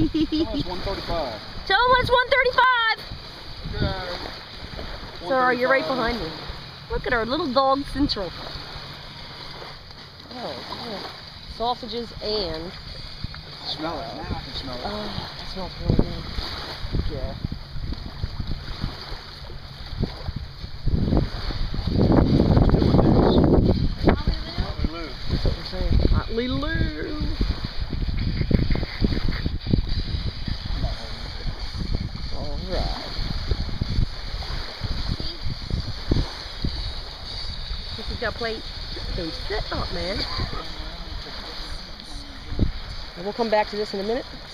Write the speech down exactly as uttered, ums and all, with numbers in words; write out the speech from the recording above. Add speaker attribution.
Speaker 1: It's one thirty-five.
Speaker 2: Tell them it's one thirty-five.
Speaker 1: Okay.
Speaker 2: Sorry, you're right behind me. Look at our little dog Central. Oh, yeah. Sausages and...
Speaker 1: Smell it. Now I can smell it.
Speaker 2: Oh, that smells really good. Yeah. That's what we're saying. Hotly Lou. All right. Think you got a plate? Then sit up, man. And we'll come back to this in a minute.